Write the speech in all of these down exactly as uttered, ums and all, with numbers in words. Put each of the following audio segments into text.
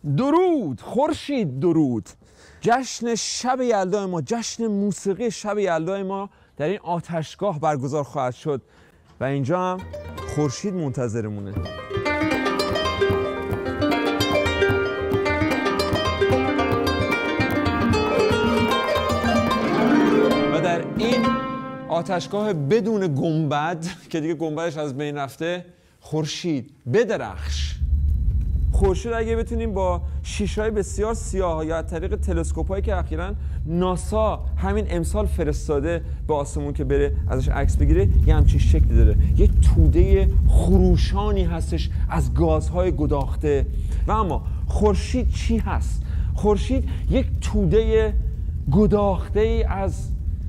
درود خورشید، درود. جشن شب یلدا ما، جشن موسیقی شب یلدا ما در این آتشگاه برگزار خواهد شد و اینجا هم خورشید منتظرمونه. و در این آتشگاه بدون گنبد که دیگه گنبدش از بین رفته، خورشید بدرخش. خورشید اگه بتونیم با شیشه‌های بسیار سیاه یا از طریق تلسکوپ‌هایی که اخیراً ناسا همین امسال فرستاده به آسمون که بره ازش عکس بگیره، یه همچین شکلی داره، یه توده خروشانی هستش از گازهای گداخته. و اما خورشید چی هست؟ خورشید یک توده گداخته ای از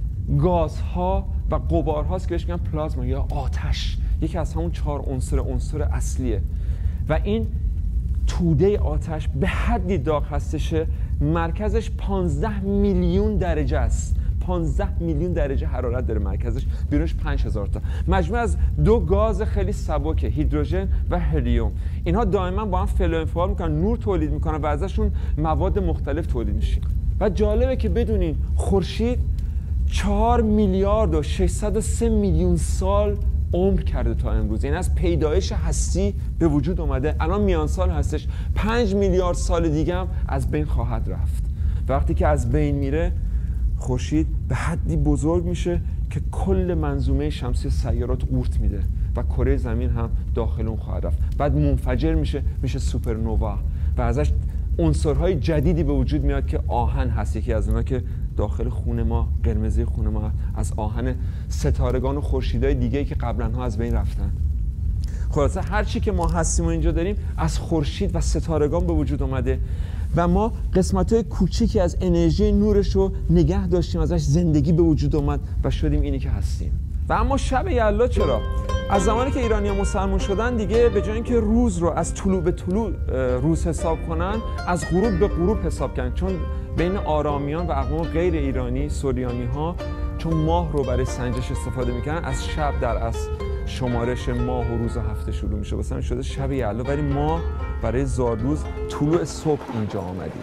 گازها و غبارهاست که بهش میگن پلازما یا آتش. یکی از همون چهار عنصر عنصر اصلیه و این توده آتش به حدی داغ هستش، مرکزش پانزده میلیون درجه است. پانزده میلیون درجه حرارت داره مرکزش، بیرونش پنج هزار تا. مجموعه از دو گاز خیلی سبک، هیدروژن و هلیوم. اینها دائما با هم فعل و انفعال میکنن، نور تولید میکنن و ازشون مواد مختلف تولید میشه. و جالبه که بدونین خورشید چهار میلیارد و ششصد و سه میلیون سال عمر کرده تا امروز. یعنی از پیدایش هستی به وجود اومده، الان میان سال هستش، پنج میلیارد سال دیگه هم از بین خواهد رفت. وقتی که از بین میره، خورشید به حدی بزرگ میشه که کل منظومه شمسی سیارات قورت میده و کره زمین هم داخل اون خواهد رفت. بعد منفجر میشه، میشه سوپرنووا و ازش عنصرهای جدیدی به وجود میاد که آهن هست. یکی از اونها که داخل خون ما، قرمزی خون ما، از آهن ستارگان و خورشیدهای دیگه‌ای که قبلا ها از بین رفتن. خلاصه هر چی که ما هستیم و اینجا داریم از خورشید و ستارگان به وجود اومده و ما قسمت‌های کوچیکی از انرژی نورش رو نگه داشتیم، ازش زندگی به وجود اومد و شدیم اینی که هستیم. و اما شب یلدا چرا؟ از زمانی که ایرانی‌ها مسلمان شدن دیگه به جای اینکه روز رو از طلوع به طلوع روز حساب کنن، از غروب به غروب حساب کردن. چون بین آرامیان و اقوام غیر ایرانی، سوریانی ها، چون ماه رو برای سنجش استفاده میکنن، از شب در اصل شمارش ماه و روز و هفته شروع میشه. مثلا شده شب یلدا، ولی ما برای زادروز طلوع صبح اینجا آمدیم.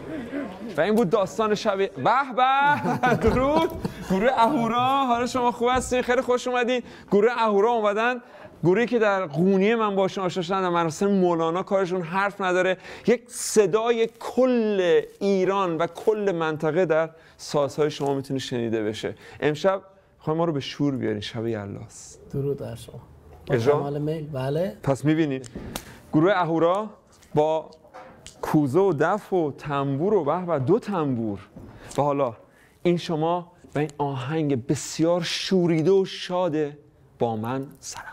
و این بود داستان شب. به به درود گروه اهورا، حالا شما خوب هستین؟ خیلی خوش اومدین. گروه اهورا اومدن، گروهی که در قونیه من باشون آشنا شدم، در مراسم مولانا کارشون حرف نداره، یک صدای کل ایران و کل منطقه در سازهای شما میتونه شنیده بشه. امشب خواهیم ما رو به شور بیارین، شب یلداست. درود بر شما. اجرا؟ بله. پس میبینید گروه اهورا با کوزه و دف و تنبور و به و دو تنبور. و حالا این شما و این آهنگ بسیار شوریده و شاده با من سلام.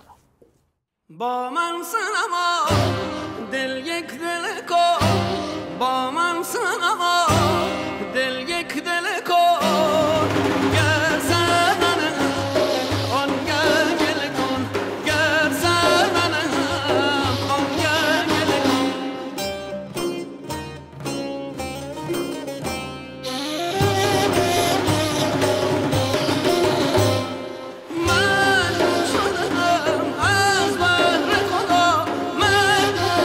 با من سنما دل یک دل کو، با من سنما دل یک دل کو، گر زنن آن گر گل کن، گر زنن آن گر گل کن. من شدم از بحر خدا، من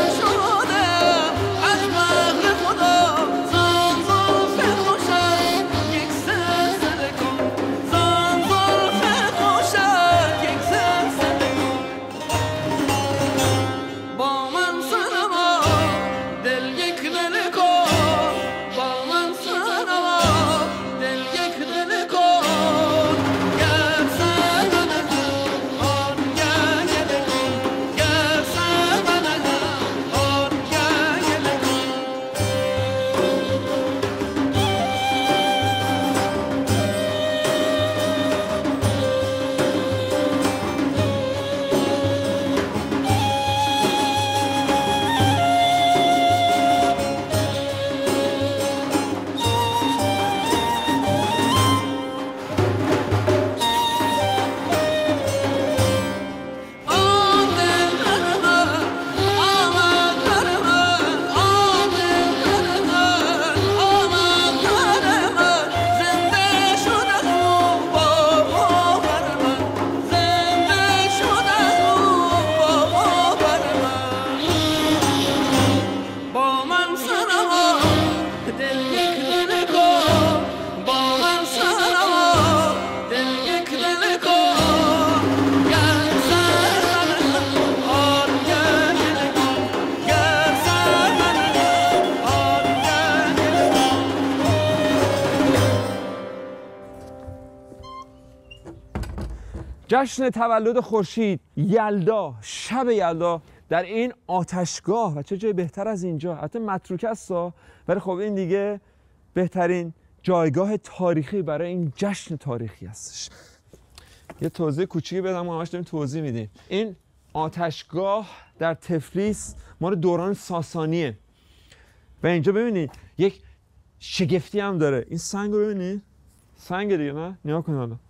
جشن تولد خورشید، یلدا، شب یلدا در این آتشگاه و چه جای بهتر از اینجا. حتی متروکه است ولی خب این دیگه بهترین جایگاه تاریخی برای این جشن تاریخی هستش. یه توضیح کوچیکی بدم، ما همش داریم توضیح میدیم. این آتشگاه در تفلیس مال دوران ساسانیه و اینجا ببینید یک شگفتی هم داره. این سنگ رو ببینید، سنگ دیگه نه؟ نیا کن حالا.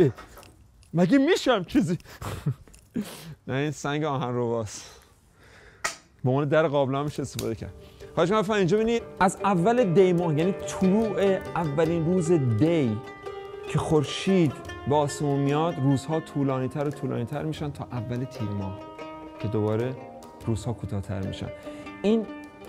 مگه میشم چیزی؟ نه این سنگ آهن رواست. به عنوان در قابلمه میشه استفاده کرد. حاج من اینجا ببینید از اول دی ماه، یعنی طلوع اولین روز دی که خورشید به آسمون میاد، روزها طولانی‌تر و طولانی‌تر میشن تا اول تیر ماه که دوباره روزها کوتاه‌تر میشن. این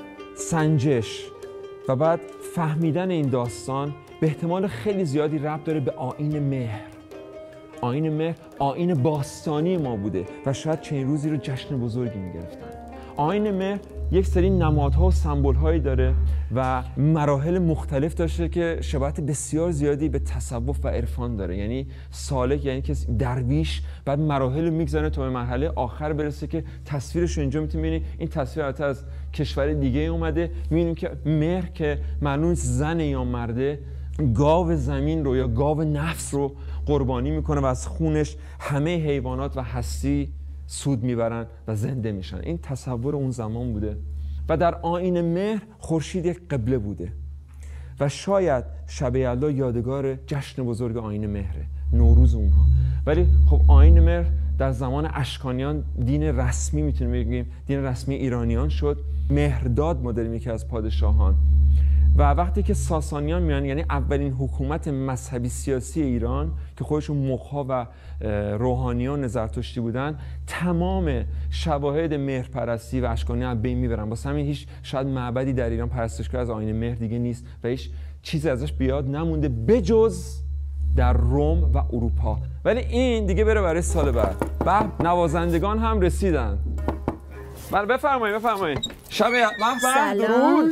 سنجش و بعد فهمیدن این داستان به احتمال خیلی زیادی ربط داره به آیین مهر. آیین مهر آیین باستانی ما بوده و شاید چنین روزی رو جشن بزرگی میگرفتن. آیین مهر یک سری نمادها و سمبول‌هایی داره و مراحل مختلف داشته که شباهت بسیار زیادی به تصوف و عرفان داره. یعنی سالک یعنی که درویش بعد مراحل رو میگذاره تا به مرحله آخر برسه که تصویرش رو اینجا میتونید ببینید. این تصویر البته از کشور دیگه اومده. میبینیم که مهر که معلوم زن یا مرده گاو زمین رو یا گاو نفس رو قربانی میکنه و از خونش همه حیوانات و هستی سود میبرن و زنده میشن. این تصور اون زمان بوده و در آیین مهر خورشید یک قبله بوده و شاید شب یلدا یادگار جشن بزرگ آیین مهره، نوروز اونها. ولی خب آیین مهر در زمان اشکانیان دین رسمی میتونیم بگیم، دین رسمی ایرانیان شد. مهرداد ما داریم یکی از پادشاهان و وقتی که ساسانیان میان، یعنی اولین حکومت مذهبی سیاسی ایران که خودشون مغها و روحانیان زرتشتی بودن، تمام شواهد مهرپرستی و اشکانی از بین میبرن. واسه همین هیچ شاید معبدی در ایران پرستشگاه از آیین مهر دیگه نیست و هیچ چیزی ازش بیاد نمونده بجز در روم و اروپا. ولی این دیگه بره برای سال بعد. بعد نوازندگان هم رسیدن. بله بفرمایید بفرمایید. شب محفل درود.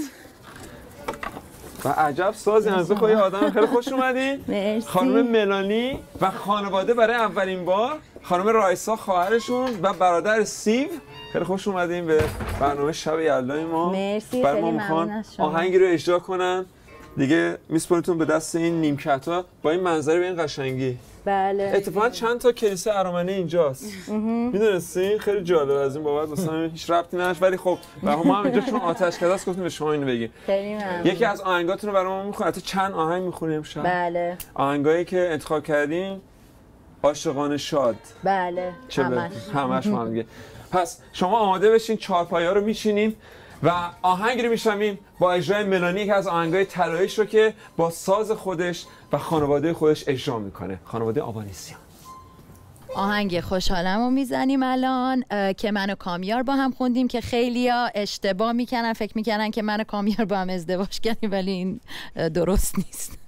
و عجب سازی از خواهی آدم. خیلی خوش اومدین. مرسی. خانم ملانی و خانواده برای اولین بار، خانم رایسا خواهرشون و برادر سیو، خیلی خوش اومدین به برنامه شب یلدای ما. مرسی. برای ما میخوان آهنگی رو اجرا کنن دیگه، میسپارتون به دست این نیمکت ها با این منظره به این قشنگی. بله. اتفاقا چند تا کلیسا ارامنه اینجاست. میدونستی؟ خیلی جالب. از این بابت مثلا هیچ ربطی نداشت ولی خب ما هم اینجا چون آتشکده است گفتیم به شما اینو بگیم. خیلی ممنون. یکی از آهنگاتون رو برای ما میخونید. حتی چند آهنگ میخونیم امشب. بله. آهنگایی که انتخاب کردیم عاشقانه شاد. بله. چه همش. همش ما میگه. پس شما آماده بشین، چهارپایه‌ها رو میچینیم و آهنگ رو میشنویم با اجرای ملانی که از آهنگای طلاییش رو که با ساز خودش و خانواده خودش اجرا میکنه، خانواده آوانیسیان. آهنگ خوشحالم رو میزنیم الان که من و کامیار با هم خوندیم که خیلیا اشتباه میکنن، فکر میکنن که من و کامیار با هم ازدواج کردیم ولی این درست نیست.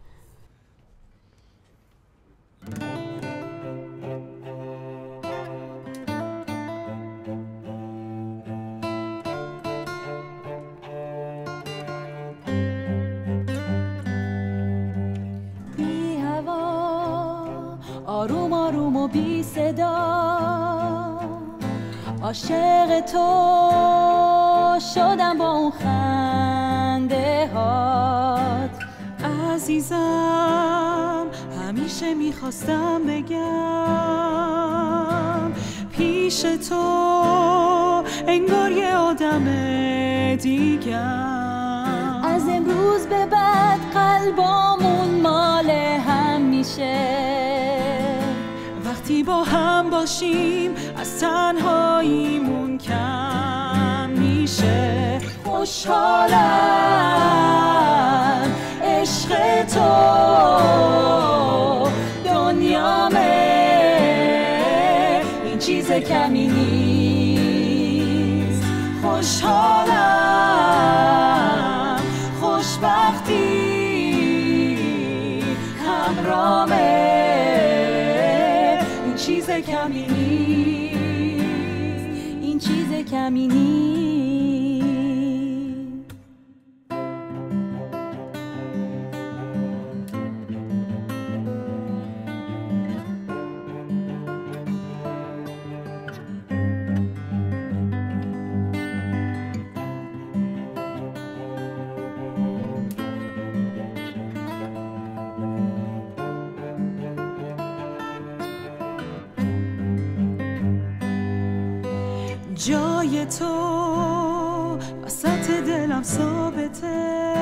آروم آروم و بی صدا عاشق تو شدم با اون خنده هات. عزیزم همیشه میخواستم بگم پیش تو انگار یه آدم دیگم. از امروز به بعد قلبامون مال هم میشه، وقتی با هم باشیم از تنهاییمون کم میشه. خوشحالم عشق تو دنیامه، این چیز کمی نیست. خوشحالم خوشبختی همرامه، چیز کمی نیست، این چیز کمی نیست. جای تو وسط دلم ثابته،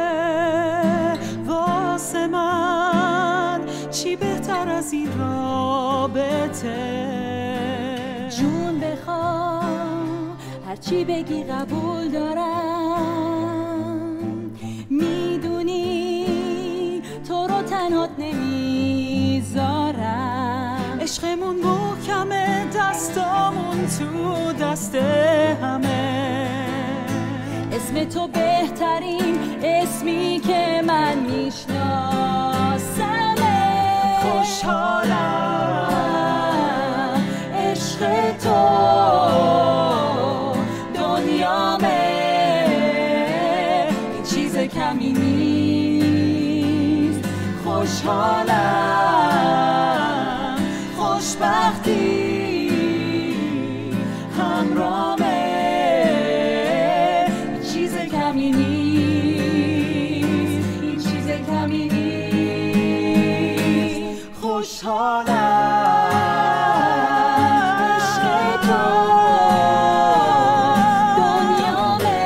واسه من چی بهتر از این رابطه. جون بخوام هرچی بگی قبول دارم، میدونی تو رو تنهات نمیذارم. عشقمون محکمه، دستامون تو دست همه. اسم تو بهترین اسمی که من میشناسمه. خوشحالم عشق تو دنیامه، این چیز کمی نیست. خوشحالم خوشبختی همرامه، این چیز کمی نیست، این چیز کمی نیست. خوشحالم عشق تو دنیامه،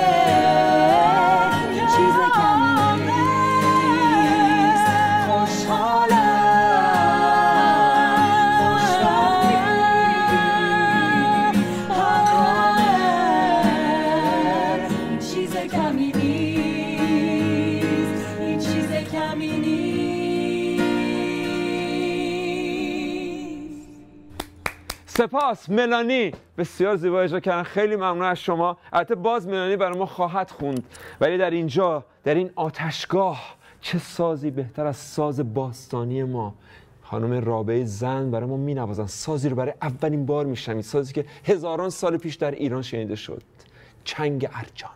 این چیز کمی نیست. خوشحالم خوشبختی همرامه، این چیز کمی نیست، این چیز کمی نیست. سپاس ملانی، بسیار زیبا اجرا کردن، خیلی ممنون از شما. البته باز ملانی برای ما خواهد خوند، ولی در اینجا در این آتشگاه چه سازی بهتر از ساز باستانی ما. خانم رابعه زند برای ما می‌نوازن، سازی رو برای اولین بار میشنوید، سازی که هزاران سال پیش در ایران شنیده شد، چنگ ارجان.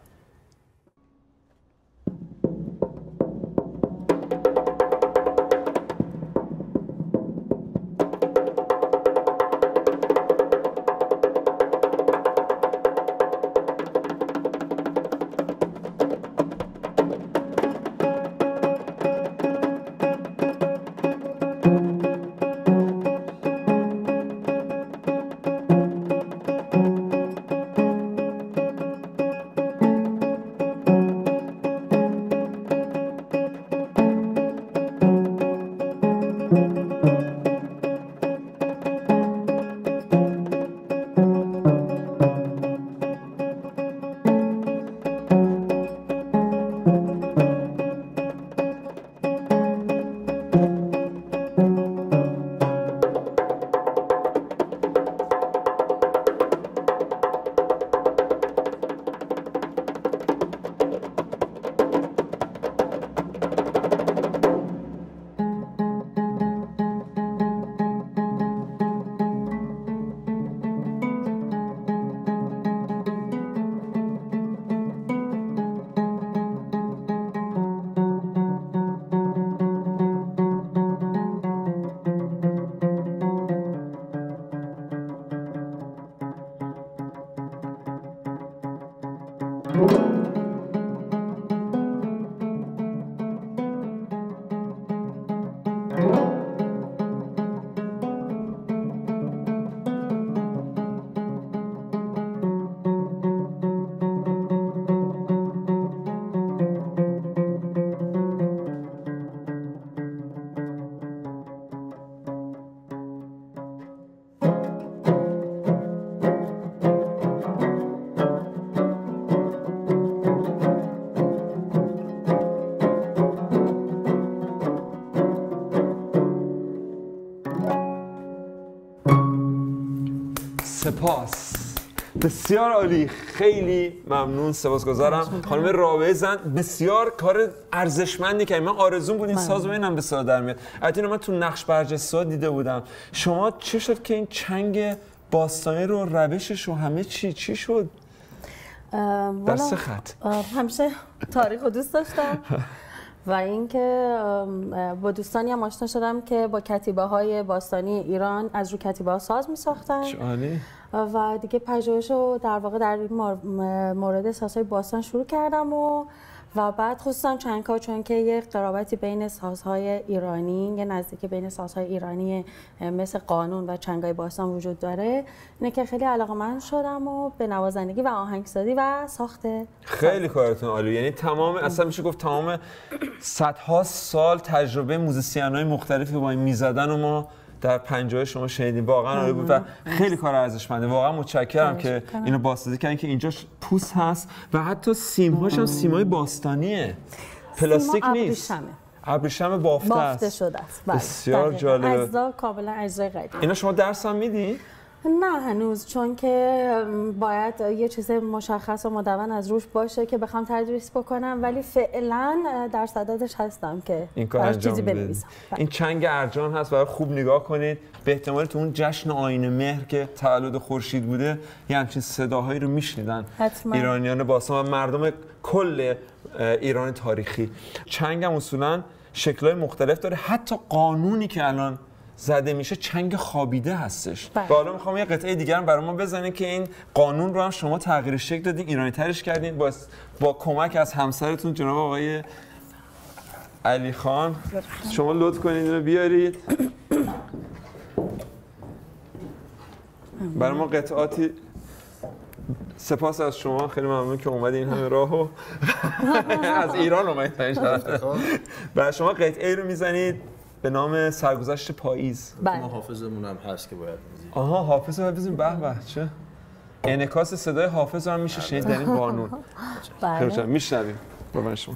سپاس، بسیار عالی، خیلی ممنون، سپاسگزارم. خانم رابعه زند بسیار کار ارزشمندی که من آرزوم بود این ساز رو اینم به صدا در میاد. البته من تو نقش برجسته دیده بودم. شما چه شد که این چنگ باستانی رو روشش و همه چی چی شد؟ در سه خط. همیشه تاریخ رو دوست داشتم و اینکه با دوستانی هم آشنا شدم که با کتیبه های باستانی ایران از رو کتیبه ها ساز می ساختن و دیگه پژوهش رو در واقع در این مورد سازهای باستان شروع کردم و و بعد خصوصا چنگ‌ها چون که یه قرابتی بین سازهای ایرانی، یه نزدیکی بین سازهای ایرانی مثل قانون و چنگای باستان وجود داره، اینه که خیلی علاقه‌مند شدم و به نوازندگی و آهنگسازی و ساخت. خیلی کارتون عالی، یعنی تمام اصلا میشه گفت تمام صدها سال تجربه موزیسین‌های مختلفی با این میزدن و ما در پنجاه شما شنیدیم. واقعا عالی بود و خیلی کار ارزشمنده. واقعا متشکرم که اینو بازسازی کردین که اینجاش پوست هست و حتی سیم‌هاش هم سیمای باستانیه، پلاستیک نیست. ابریشم بافته است. بافته شده است. بسیار جالب. اجزا کاملا اجزای قدیمی. اینا شما درس هم میدین؟ نه هنوز، چون که باید یه چیز مشخص و مدون از روش باشه که بخوام تدریس بکنم، ولی فعلا در صددش هستم که این کار انجام بدید. این چنگ ارجان هست و خوب نگاه کنید، به احتمال تو اون جشن آیین مهر که تولد خورشید بوده یه همچین صداهایی رو میشنیدن ایرانیان باستان و مردم کل ایران تاریخی. چنگ هم اصولا شکل‌های مختلف داره، حتی قانونی که الان زده میشه چنگ خوابیده هستش. بله. حالا میخوام یه قطعه دیگر هم برای ما بزنید که این قانون رو هم شما تغییر شکل دادین، ایرانی ترش کردین با با کمک از همسرتون جناب آقای علی خان. شما لطف کنید اینو بیارید برای ما قطعاتی. سپاس از شما، خیلی ممنون که اومدین این همه راهو از ایران اومدید. و شما قطعه رو میزنید به نام سرگذشت پاییز. ما حافظمون هم هست که باید بزنیم. آها حافظ رو بزنیم. به به چه انعکاس صدای حافظ هم میشه شنید در این قانون. خیلی خوب میشنویم. با شما.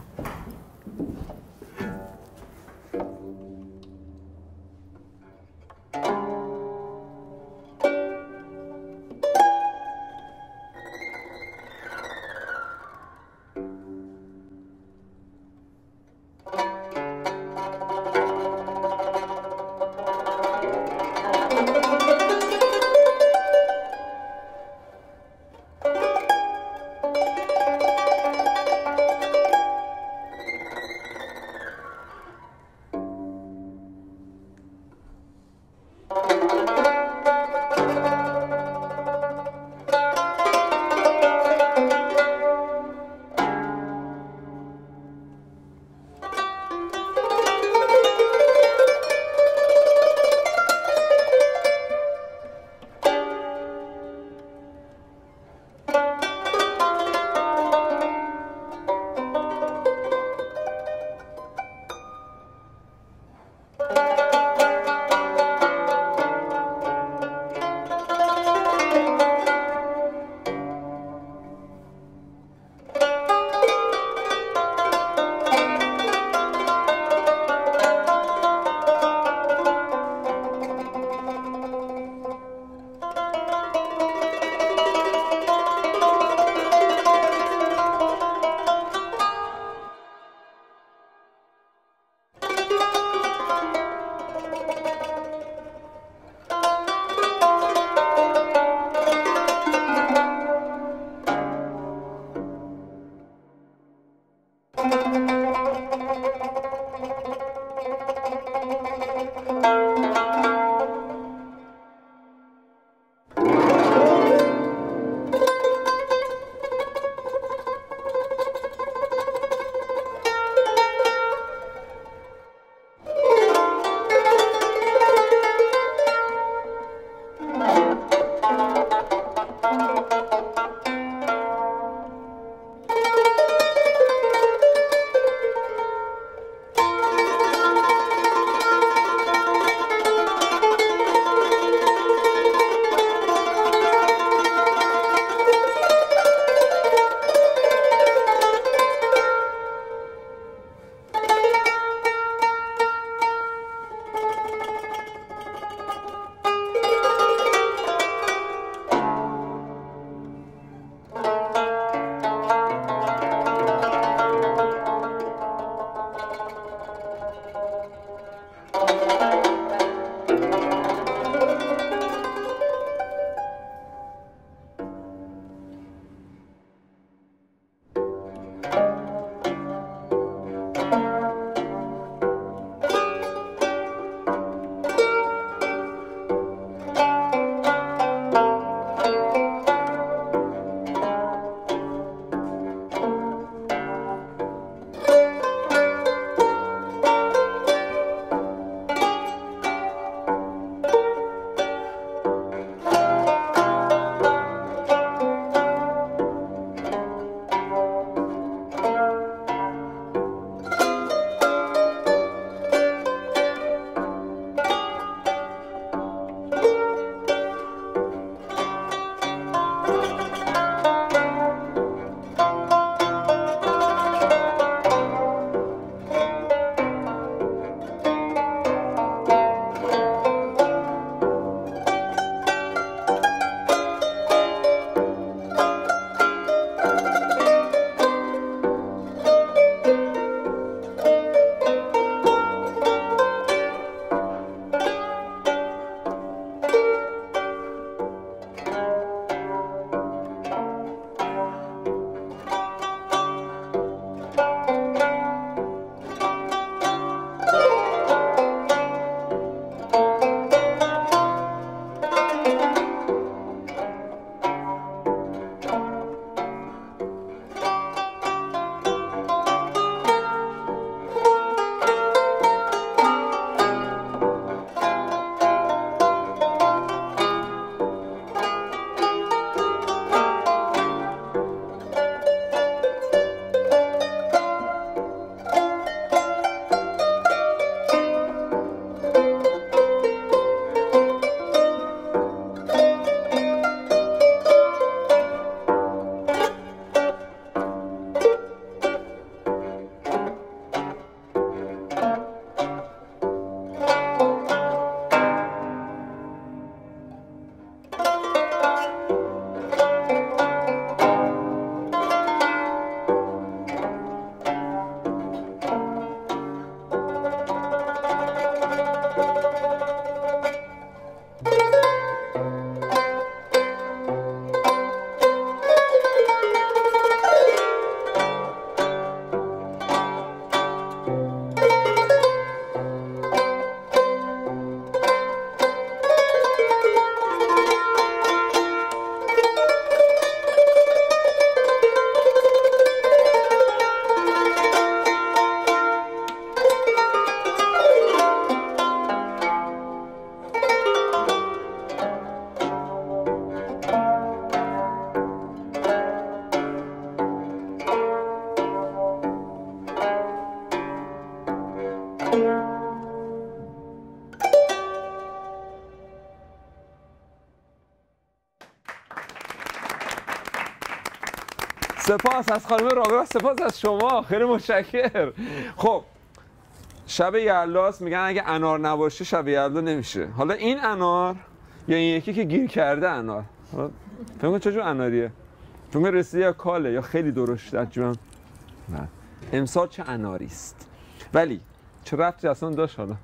سپاس از خانم رابعه و سپاس از شما، خیلی متشکر. خب شب یلداست، میگن اگه انار نباشه شب یلدا نمیشه. حالا این انار یا این یکی که گیر کرده انار، فکر کن چجور اناریه؟ فکر کن رسیده یا کاله یا خیلی درشته از جون. نه امسال چه اناری است. ولی چه ربطی اصلا داشت حالا؟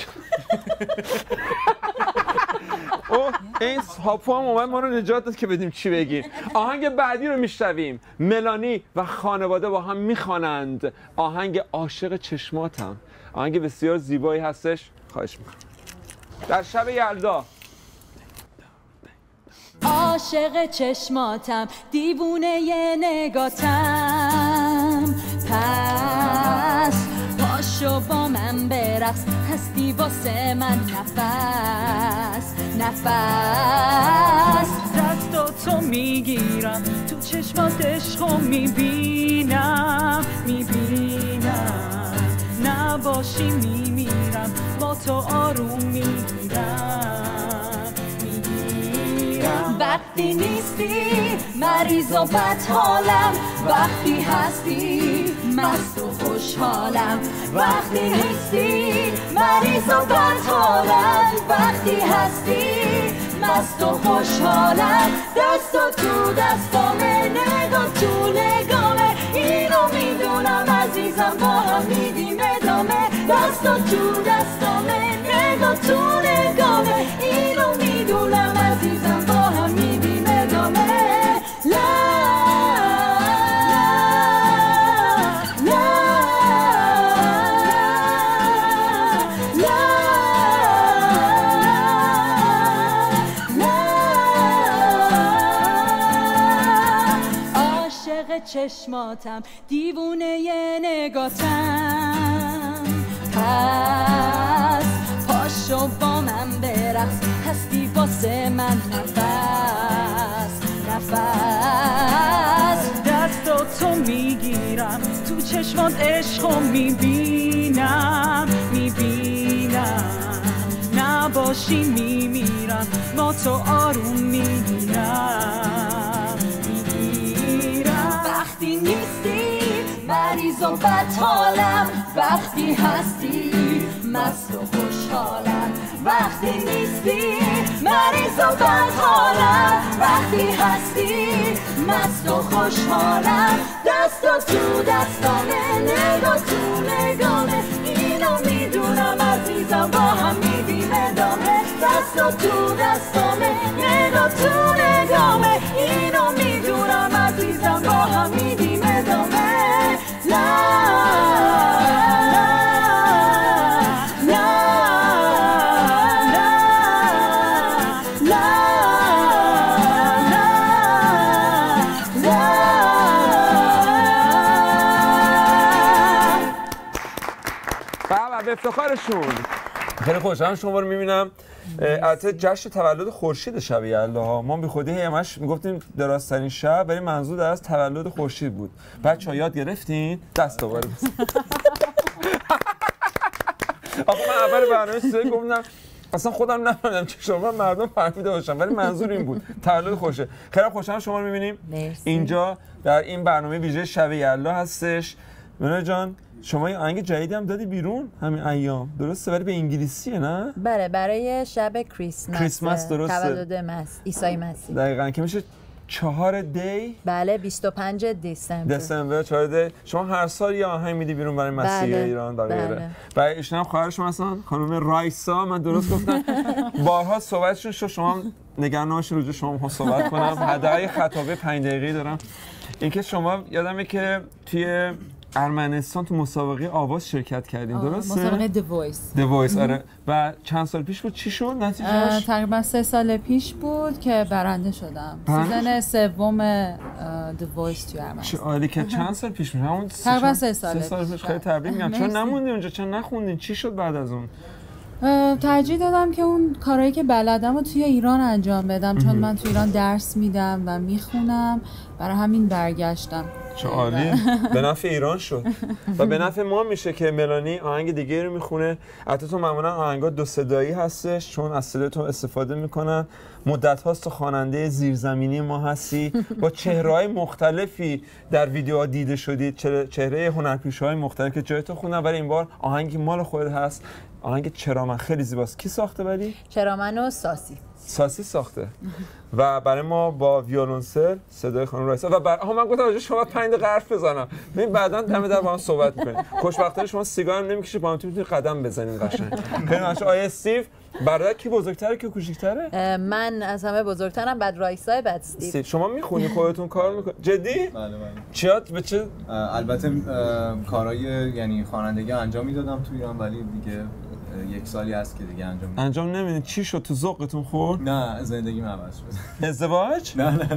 اوه این هاپو هم اومد ما رو نجات داد که بدیم چی بگیم. آهنگ بعدی رو میشنویم. ملانی و خانواده با هم میخوانند آهنگ عاشق چشماتم. آهنگ بسیار زیبایی هستش. خواهش میکنم در شب یلدا. عاشق چشماتم، دیوونه ی نگاتم، پس پاشو با من برقص، هستی واسه من نفس نفس. دستاتو میگیرم تو چشمات عشقو میبینم میبینم، نباشی میمیرم با تو آروم میگیرم میگیرم. وقتی نیستی مریض و بدحالم، وقتی هستی مست و خوشحالم. وقتی نیستی مریض و بدحالم، وقتی هستی مست و خوشحالم. دستا تو دستامه، نگاه تو نگامه، اینو میدونم عزیزم با هم میدیم ادامه. دستا تو دستامه، نگاه تو نگامه، اینو میدونم عزیزم با هم میدیم ادامه. لا چشماتم، دیوونه ی نگاتم، پس پاشو با من برقص، هستی واسه من نفس نفس. دستاتو میگیرم تو چشمات عشقو میبینم میبینم، نباشی میمیرم با تو آروم میگیرم میگیرم. وقتی نیستی مریض و بدحالم، وقتی هستی مست و خوشحالم. وقتی نیستی مریض و بدحالم، وقتی هستی مست و خوشحالم. دستا تو دستامه، نگاه تو نگامه، اینو میدونم عزیزم با هم میدیم ادامه. دستا تو دستامه، نگاه تو نگامه، اینو میدونم عزیزم با هم میدیم ادامه. لا به افتخارشون. خیلی خوشحالم شما رو میبینم. البته جشن تولد خورشید شب یلدا ها، ما بی خودی همش میگفتیم درازترین شب، ولی منظور در از تولد خورشید بود. بچه‌ها یاد گرفتین؟ دست آوردید. آخه من اول برنامه سوی گفتم اصلا خودم نفهمیدم چه شما مردم فهمیده باشم، ولی منظور این بود تولد خورشید. خیلی خوشحالم شما رو میبینیم. اینجا در این برنامه ویژه شب یلدا هستش. منو جان شما یه آهنگ جدیدی هم دادی بیرون همین ایام، درسته؟ ولی به انگلیسیه نه؟ بله برای شب کریسمس. کریسمس درسته. تولد مس عیسی مسیح. دقیقاً که میشه چهار دی. بله بیست و پنج دسامبر. دسامبر چهار دی. شما هر سال یه آهنگ میدی بیرون برای مسیح بله. ایران و غیره. بله. و ایشون هم خواهر شما هستن خانم رایسا، من درست گفتم؟ بارها صحبتشون شد، شما نگران نباشید روزه شما هم صحبت کنم. هدای خطابه پنج دقیقه‌ای دارم. اینکه شما یادمه که توی ارمنستان تو مسابقه آواز شرکت کردیم، درسته؟ مسابقه The Voice. The Voice آره. و چند سال پیش بود چی شد نتیجهش؟ تقریبا سه سال پیش بود که برنده شدم. سیزن سوم The Voice توی ارمنستان. چه عالی. که چند سال پیش میشه؟ همون تقریبا سه سال سه سال پیش. خیلی تبریک میگم. چرا نموندی اونجا؟ چرا نخوندین؟ چی شد بعد از اون؟ ترجیح دادم که اون کارهایی که بلدم رو توی ایران انجام بدم، چون من توی ایران درس میدم و میخونم، برای همین برگشتم. چه عالی. به نفع ایران شد و به نفع ما میشه که ملانی آهنگ دیگه رو میخونه. البته تو معمولا آهنگا دو صدایی هستش چون از صدای تو استفاده میکنن. مدت هاست تو خواننده زیرزمینی ما هستی، با چهره‌های مختلفی در ویدیوها دیده شدید، چهره هنرپیشه‌های مختلف که جای تو خوندن، ولی این بار آهنگی مال خودت هست. آهنگ چرا من خیلی زیباست. کی ساخته؟ ولی چرا من و ساسی ساسی ساخته و برای ما با ویولنسل صدای خانم رایسا و بر... آها من گفتم راجع شما پنج دقیقه حرف بزنم. ببین بعداً دم در با هم صحبت می‌کنیم. خوشبختانه شما سیگار هم نمی‌کشید، با هم می‌تونید قدم بزنین قشنگ. خیلی ممنون. آیه استیو، برادر کی بزرگتره کی کوچیک‌تره؟ من از همه بزرگترم، بعد رایسا، بعد استیو. شما می‌خونی خودتون کار می‌کنید؟ جدی؟ بله بله. چیات به چه البته کارهای یعنی خوانندگی انجام میدادم تو ایران، ولی دیگه یک سالی هست که دیگه انجام میدم. انجام نمیدین. چی شد؟ تو ذوقتون خورد؟ نه زندگیم عوض شد. ازدواج؟ نه نه.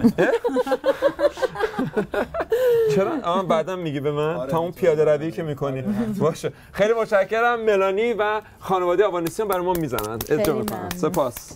چرا؟ آها بعداً میگی به من تا اون پیاده روی که میکنی. باشه. خیلی متشکرم. ملانی و خانواده آوانیسیان برای ما میزنن. اجازه میکنم. سپاس.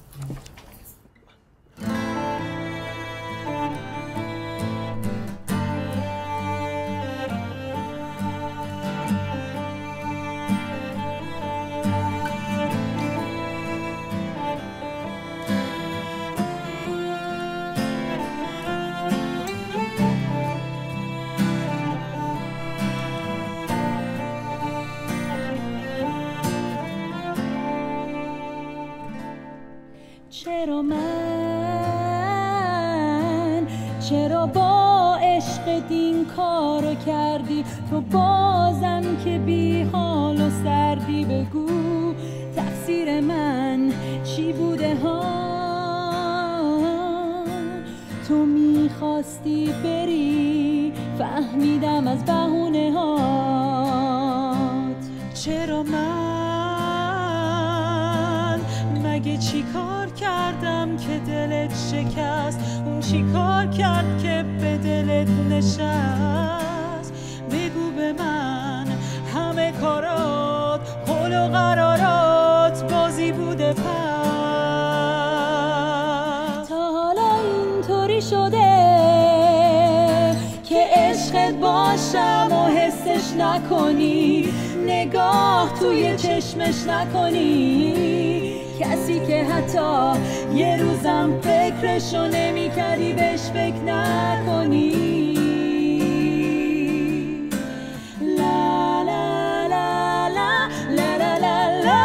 چرا من، چرا با عشق دین کارو کردی تو بازم که بی حال و سردی؟ بگو تقصیر من چی بوده ها؟ تو میخواستی بری، فهمیدم از بهونه هات. چرا من، مگه چی کار کردم که دلت شکست؟ اون چی کار کرد که به دلت نشست؟ بگو به من همه کارات، قول و قرارات بازی بوده پس؟ تا حالا اینطوری شده که عشقت باشم و حسش نکنی، نگاه توی چشمش نکنی، کسی که حتی یه روزم فکرشو نمی کردی بهش فکر نکنی. لا لا لا لا لا لا لا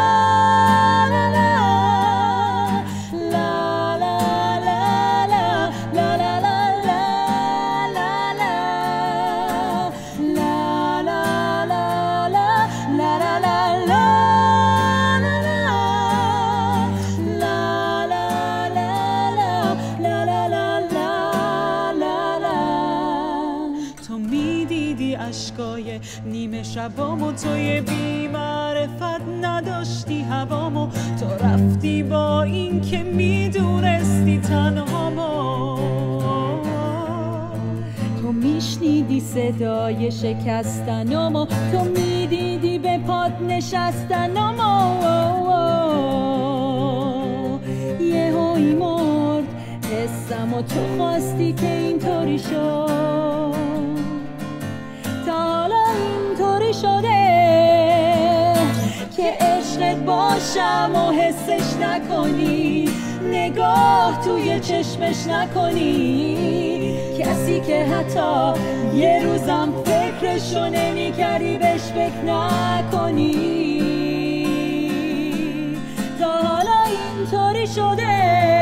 نیمه شبامو توی بی معرفت نداشتی هوامو، تو رفتی با این که میدونستی تنهامو. تو میشنیدی صدای شکستنامو، تو میدیدی به پات نشستنامو. یهویی مرد حسم و تو خواستی که اینطوری شد. شده که عشقت باشم و حسش نکنی، نگاه توی چشمش نکنی، کسی که حتی یه روزم فکرشو نمی کردی بهش فکر نکنی. تا حالا اینطوری شده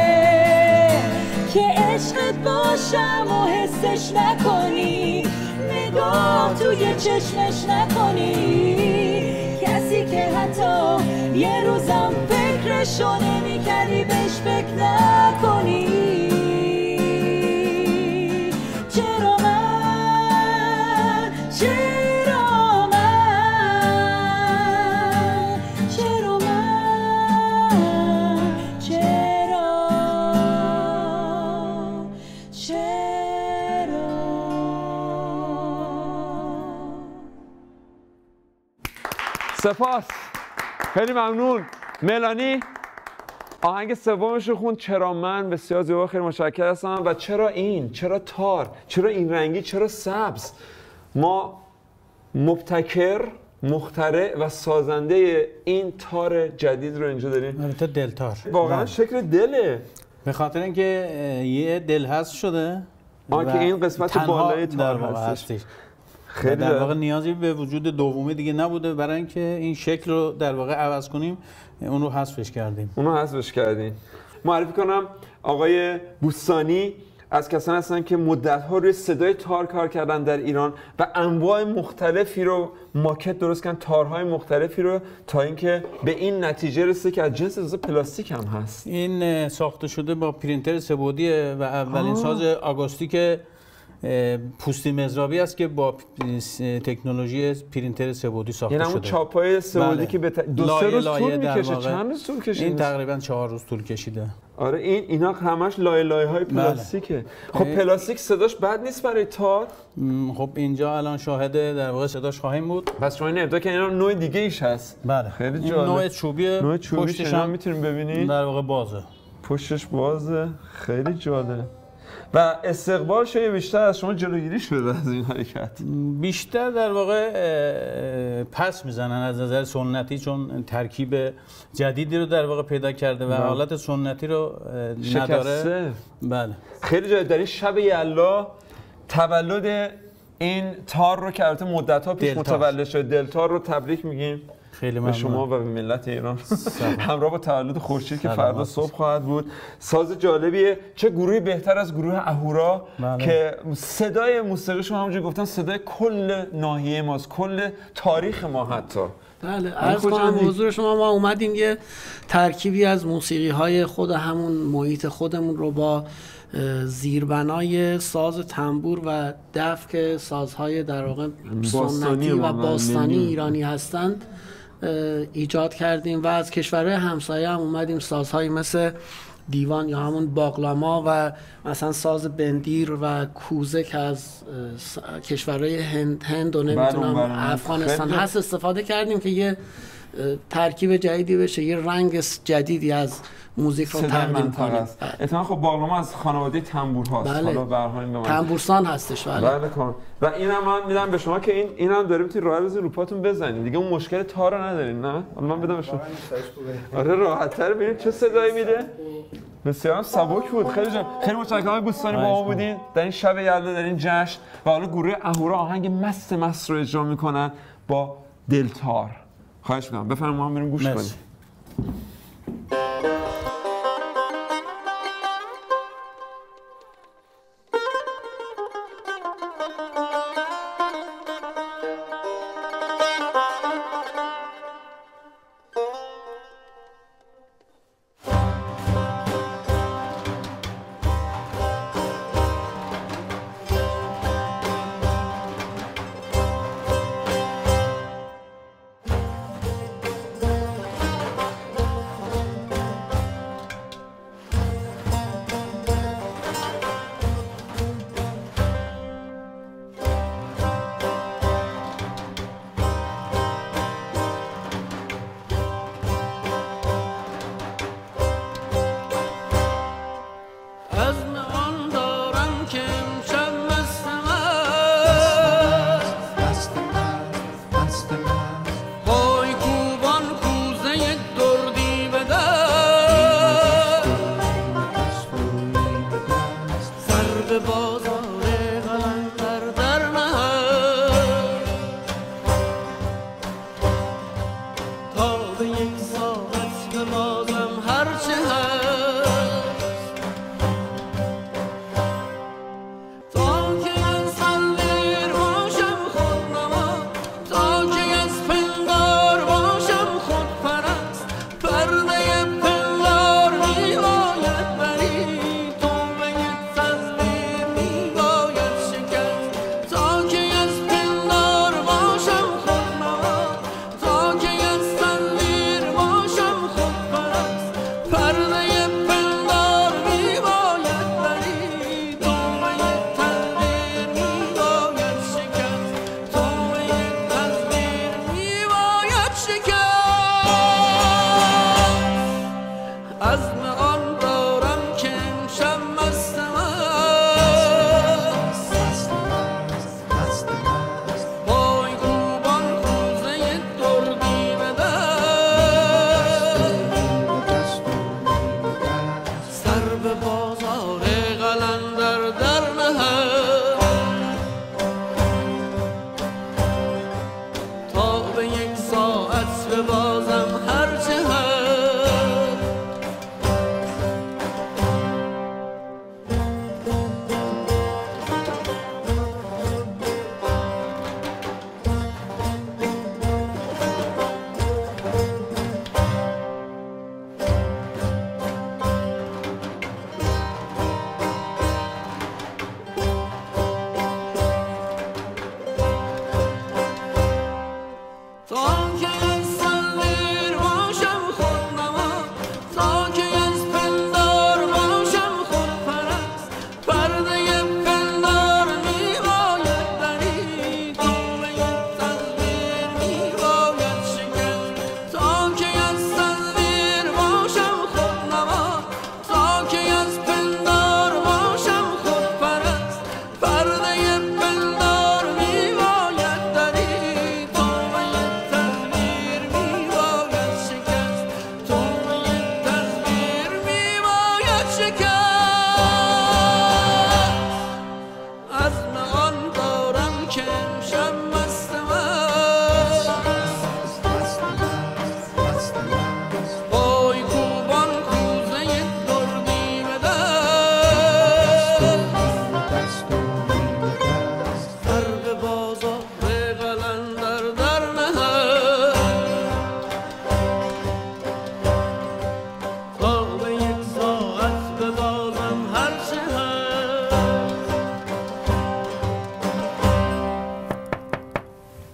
که عشقت باشم و حسش نکنی، نگاه توی چشمش نکنی، کسی که حتی یه روزم فکرشو نمی کردی بهش فکر نکنی. چرا من، چرا من، چرا من، چرا چرا سپاس. خیلی ممنون. ملانی آهنگ سومش رو خوند چرا من. بسیار زیبا، خیلی متشکرم هستم. و چرا این؟ چرا تار؟ چرا این رنگی؟ چرا سبز؟ ما مبتکر، مخترع و سازنده این تار جدید رو اینجا داریم. البته دل تار. واقعا شکل دله. به خاطر اینکه یه دل هست شده. آن که این قسمت بالای تار هستش. خیلی در واقع نیازی به وجود دومی دیگه نبوده برای اینکه این شکل رو در واقع عوض کنیم، اون رو حذفش کردیم. اون رو حذفش کردیم. معرفی کنم آقای بوستانی از کسانی هستن که مدت‌ها روی صدای تار کار کردن در ایران و انواع مختلفی رو ماکت درست کردن، تارهای مختلفی رو، تا اینکه به این نتیجه رسیده که از جنس اضافه پلاستیک هم هست. این ساخته شده با پرینتر سه‌بعدی و اولین آه. ساز آگوستیک پوستی مزرابی است که با تکنولوژی پرینتر سه‌بعدی ساخته شده. یعنی همون چاپای سه‌بعدی بله. که به دو سه روز طول می‌کشه. چند روز طول کشید؟ این تقریبا چهار روز طول کشیده. آره این اینا همش لایه لایه های پلاستیکه. بله. خب پلاستیک صداش بد نیست برای تار؟ خب اینجا الان شاهد در واقع صداش خواهیم بود. پس شما این ابدا که اینا نوع دیگه ایش هست. بله. خیلی این جالب. نوع چوبیه. نوع چوبیش هم میتونیم ببینید. در واقع بازه. پشتش بازه. خیلی جالب. و استقبال شاید بیشتر از شما جلوگیری شده از این حرکت. بیشتر در واقع پس میزنن از نظر سنتی، چون ترکیب جدیدی رو در واقع پیدا کرده و بله. حالت سنتی رو نداره. شکسته. بله. خیلی جالب. در این شب یلا تولد این تار رو که البته مدت‌ها پیش متولد شده، دلتار رو تبریک میگیم. خیلی به شما و به ملت ایران همراه با تولد خورشید که فردا صبح خواهد بود. ساز جالبیه. چه گروهی بهتر از گروه اهورا بله. که صدای موسیقیشون همونجوری گفتن صدای کل ناحیه ماست، کل تاریخ ما حتی. بله عرض کنم حضور شما، ما اومدیم یه ترکیبی از موسیقی های خود همون محیط خودمون رو با زیربنای ساز تنبور و دف که سازهای در واقع سنتی و باستانی ایرانی هستند ایجاد کردیم و از کشورهای همسایه هم اومدیم سازهایی مثل دیوان یا همون باقلاما و مثلا ساز بندیر و کوزه که از کشورهای هند, هند و نمیتونم افغانستان هست استفاده کردیم که یه ترکیب جدیدی بشه، یه رنگ جدیدی از موزیک رو تقدیم کنیم. اتفاقا خب باقلاما از خانواده تنبور هاست. بله. حالا برهای من تنبورسان هستش. بله. بله کن. و اینم من میدم به شما که این اینم داریم توی راه بزنید رو پاتون بزنید. دیگه اون مشکل تار رو ندارین نه؟ حالا من بدم به شما. آره راحت‌تر ببینید چه صدایی میده. بسیار سبک بود. خیلی جان. خیلی متشکرم آقای بوستانی با ما بودین در این شب یلدا، در این جشن. و حالا گروه اهورا آهنگ مست مست رو اجرا میکنن با دلتار. خواهش می‌کنم بفرمایید ما هم بریم گوش کنیم.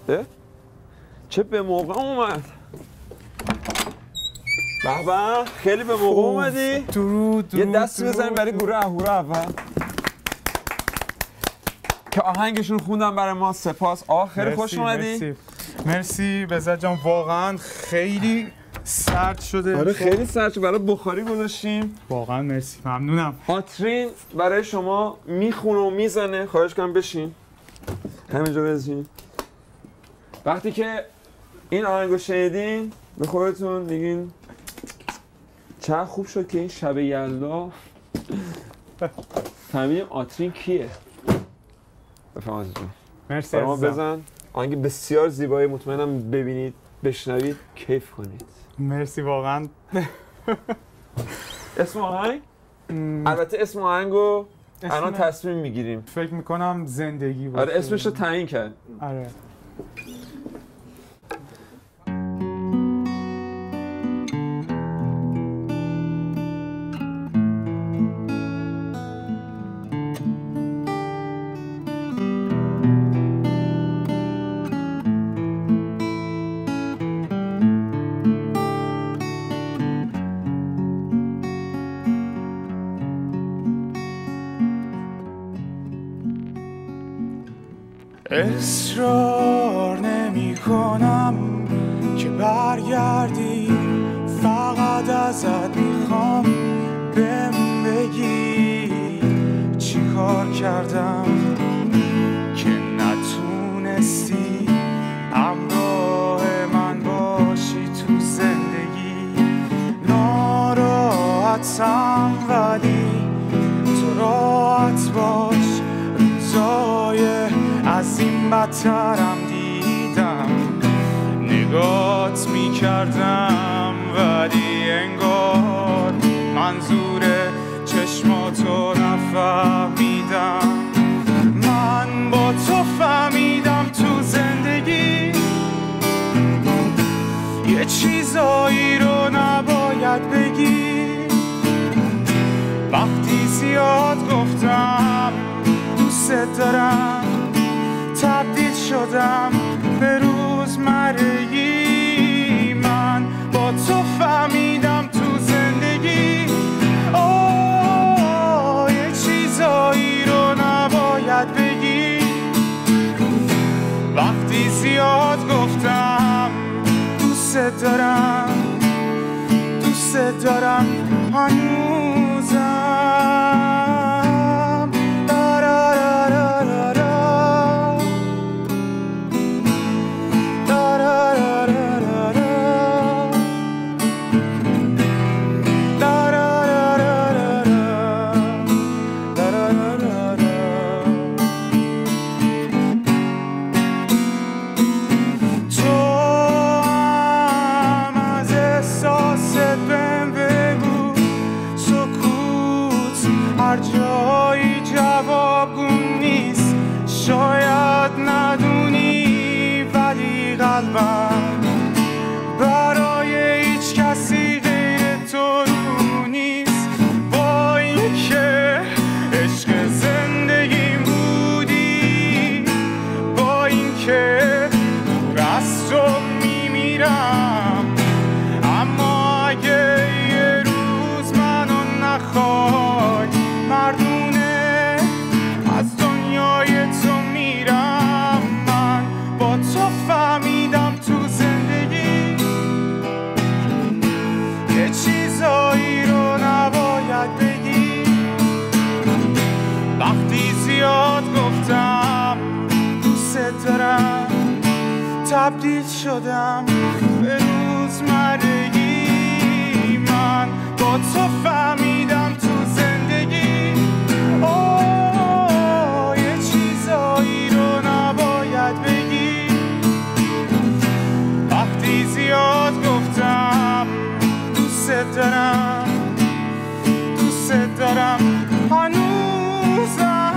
چه به موقع اومد. بابا خیلی به موقع اومدی. درود درود. یه دستی بزنیم برای گروه اهورا اول که آهنگشون خوندم برای ما. سپاس. آه خیلی خوش اومدی. مرسی مرسی بزرگ جان، واقعا خیلی سرد شده. آره خیلی سرد شده، برای بخاری گذاشتیم. واقعا مرسی، ممنونم. آترین برای شما میخونه و میزنه. خواهش کنم بشین همینجا بشین. وقتی که این آهنگو شنیدین به خودتون میگین چقدر خوب شد که این شب یلدا فهمیدیم آترین کیه. بفهم عزیزم. مرسی برای ما بزن. آهنگ بسیار زیبایی، مطمئنم ببینید بشنوید کیف کنید. مرسی واقعا. اسم آهنگ؟ البته اسم آهنگو الان تصمیم میگیریم. فکر میکنم زندگی باشه. آره اسمش رو تعیین کرد. آره. اصرار نمی کنم که برگردی، فقط ازت میخوام بهم بگی چی کار کردم که نتونستی همراه من باشی تو زندگی. ناراحتم ولی تو راحت باش، روزای از این بدترم دیدم. نگات میکردم ولی انگار منظور چشماتو نفهمیدم. من با تو فهمیدم تو زندگی یه چیزایی رو نباید بگی. وقتی زیاد گفتم دوست دارم، تبدیل شدم به روزمرگی. من با تو فهمیدم تو زندگی آه یه چیزایی رو نباید بگی. وقتی زیاد گفتم دوست دارم، دوست دارم هنوزم. برای هیچ کسی غیر تو رو نیست. با این که عشق زندگیم بودی، با این که دور از تو میمیرم، اما اگه یه روز منو نخوای مردونه از دنیای تو میرم. من با تو فهمیدم تو زندگی یه چیزایی رو نباید بگی. وقتی زیاد گفتم دوست دارم، تبدیل شدم به روزمرگی. من با تو فهمیدم تو زندگی آه یه چیزایی رو نباید بگی. وقتی زیاد گفتم دوست دارم، دوست دارم هنوزم.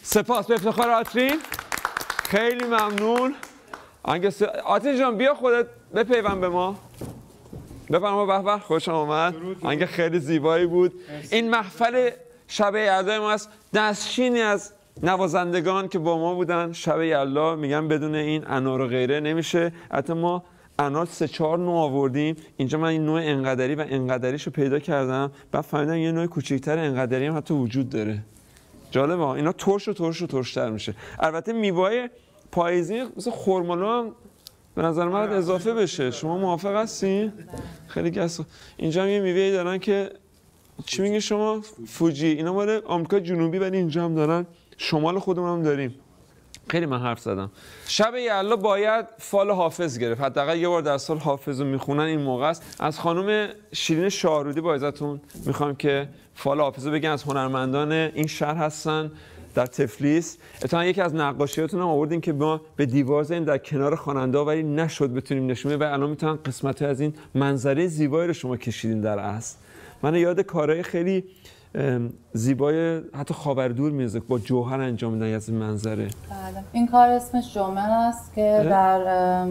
سپاس به افتخار آترین، خیلی ممنون. آترین جان بیا خودت بپیوند به ما. بفرما. به به خوش آمد. آهنگ خیلی زیبایی بود. این محفل شب یلدا ما است. دستشینی از نوازندگان که با ما بودن شب یلدا، میگم بدون این انار و غیره نمیشه. حتی ما انار سه چهار نوع آوردیم. اینجا من این نوع انقدری و انقدریشو پیدا کردم. بعد فهمیدم یه نوع کوچیک‌تر انقدری هم حتی وجود داره. جالبه ها. اینا ترش و ترش و ترش‌تر میشه. البته میوه‌های پاییزی مثل خرمالو هم به نظر من اضافه بشه. شما موافق هستین؟ خیلی گس. اینجا هم یه میوه‌ای دارن که چی میگی شما؟ فوجی. اینا مال آمریکا جنوبی ولی اینجا هم دارن. شمال خودمون هم داریم. خیلی من حرف زدم. شب یلدا باید فال حافظ گرفت. حداقل یه بار در سال حافظ رو میخونن این موقع است. از خانم شیرین شاهرودی با اجازهتون میخوام که فال حافظ رو بگن. از هنرمندان این شهر هستن در تفلیس. اتفاقا یکی از نقاشیاتون هم آوردیم که ما به دیوار زدیم در کنار خواننده ولی نشد بتونیم نشون بدیم و الان میتونن قسمت از این منظره زیبایی رو شما کشیدین در اصل. من یاد کارهای خیلی زیبای حتی خاوردور میزه با جوهر انجام میدن از این منظره. بله. این کار اسمش جمعه است که اه؟ در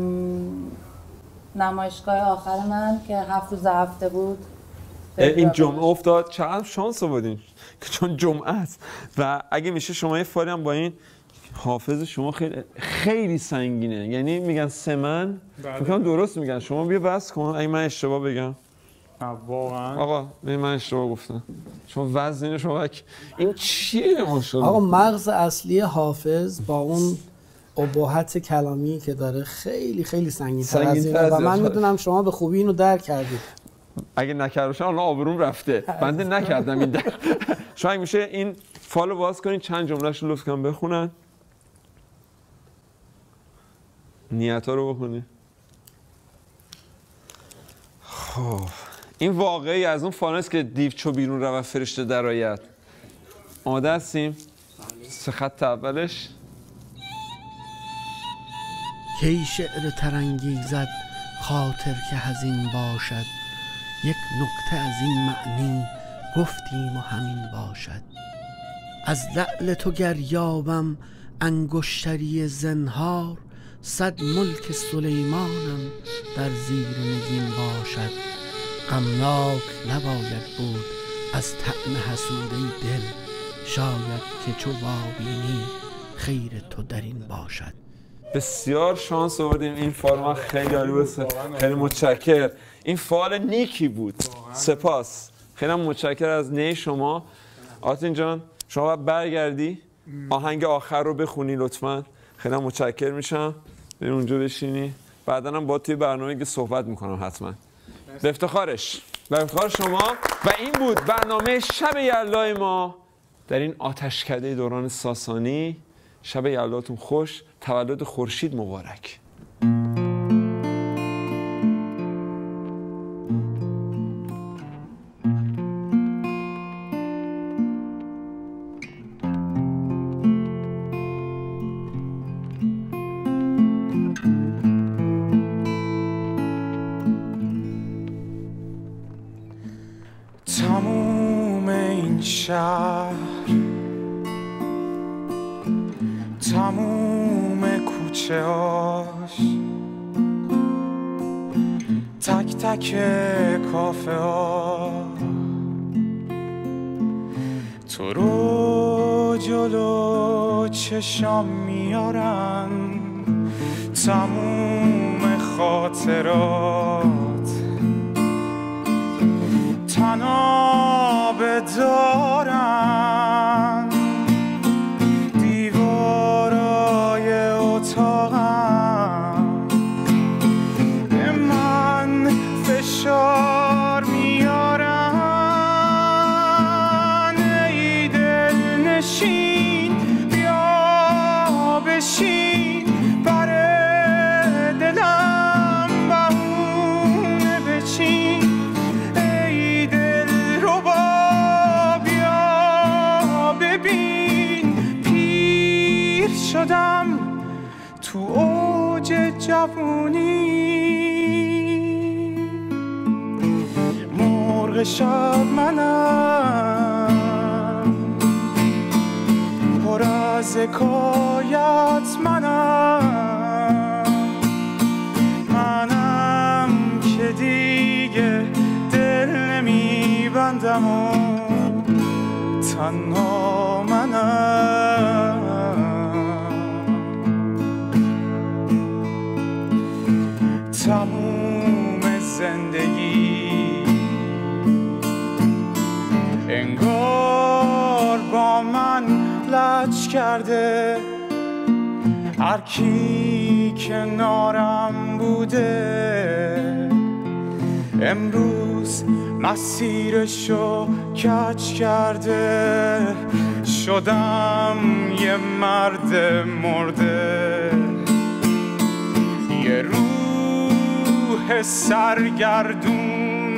نمایشگاه آخر من که هفت روز هفته بود این جمعه افتاد. چقدر شانس آوردین که چون جمعه است. و اگه میشه شما یه فاری هم با این حافظ شما خیلی خیلی سنگینه. یعنی میگن سمن فکر کنم درست میگن. شما بیا بس کن اگه من اشتباه بگم. واقعا آقا من اشتباه گفتم. شما وزن شما این چیه ماشاءالله؟ آقا مغز اصلی حافظ با اون ابهت کلامی که داره خیلی خیلی سنگین‌تر از اینه و من میدونم شما به خوبی اینو درک کردید. اگه نکردم الان آبروم رفته. بنده نکردم این در. شما اگه میشه این فالو باز کنین چند جمله‌اش رو لطفاً بخونن. نیت‌ها رو بخونین. خب این واقعی از اون فانوس که دیو چو بیرون رو و فرشته در آید. آماده هستیم؟ سه خط اولش. کی شعر ترانگیزد خاطر که حزین باشد، یک نکته از این معنی گفتیم و همین باشد. از لعل تو گر یابم انگشتری زنهار، صد ملک سلیمانم در زیر نگین باشد. غمناک نباید بود از طعن حسوده دل، شاید که چو وابینی خیر تو در این باشد. بسیار شانس آوردیم. این فال من خیلی عالی بود. خیلی متشکر. این فال نیکی بود. سپاس. خیلی متشکر از نی شما. آتین جان شما باید برگردی آهنگ آخر رو بخونی لطفاً. خیلی متشکر میشم. بریم اونجا بشینی. بعداً هم با توی برنامه که صحبت میکنم حتما. به افتخارش. به افتخار شما. و این بود برنامه شب یلدای ما در این آتشکده دوران ساسانی. شب یلداتون خوش. تولد خورشید مبارک. تموم این شهر، تموم کوچه هاش، تک تک کافه ها تو رو جلو چشام میارن. تموم خاطرات تنابه دارن، دیوارای اتاقم به من فشار میارن. ای دل نشین بیا بشین، بر دلم بهونه بچین. شدم تو اوج جوونی، مرغ شب منم، پر از از حکایت منم منم که دیگه دل نمیبندم و تنها منم تموم زندگی انگار با من لج کرده هر کی کنارم بوده امروز مسیرشو کج کرده شدم یه مرد مرده یه روح سرگردون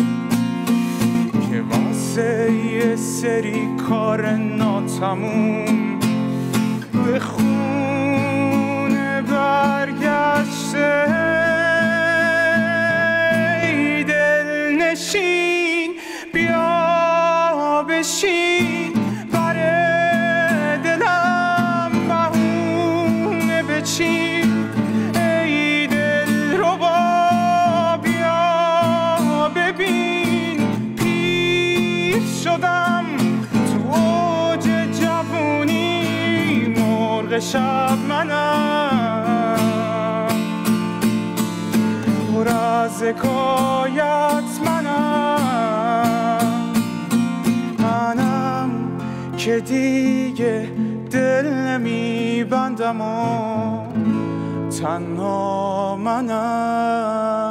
که واسه یه سری کار ناتموم به خونه برگشته ای دل نشین بیا بشین بره دلم بهونه بچین ای دل ربا بیا ببین پیر شدم تو اوج جوونی مرغ شب منم پر از حکایت منم منم که دیگه دل نمیبندم و تنها منم